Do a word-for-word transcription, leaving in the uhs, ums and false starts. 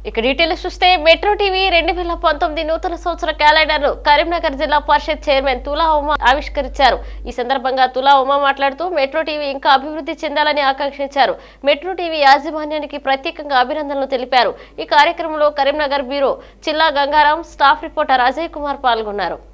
ఇక డీటెయిల్స్ చూస్తే metro TV రెండు వేల పంతొమ్మిది నూతన సంవత్సర క్యాలెండర్ ను కరీంనగర్ జిల్లా పరిషత్ చైర్మన్ తులా ఉమా ఆవిష్కరించారు. ఈ సందర్భంగా తులా ఉమా మాట్లాడుతూ మెట్రో టీవీ ఇంకా అభివృద్ధి చెందాలని ఆకాంక్షించారు. మెట్రో టీవీ యాజమాన్యానికి ప్రత్యేకంగా అభినందనలు తెలిపారు. ఈ కార్యక్రమంలో Karimnagar bureau Chilla Gangaram, staff reporter Ajay Kumar పాల్గొన్నారు.